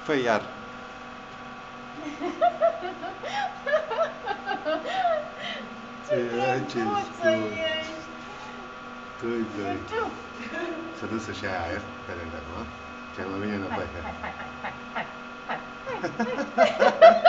Fă iar. Ce drăguță ești! Doi. Să nu să-și ia aer pe lângă, nu? Cel mai bine înapoi. Hai.